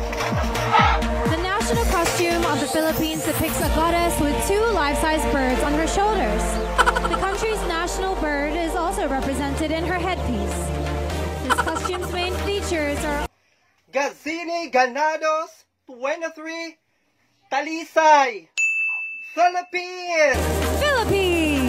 The national costume of the Philippines depicts a goddess with two life-size birds on her shoulders. The country's national bird is also represented in her headpiece. This costume's main features are Gazini Ganados 23 Talisay, Philippines! Philippines!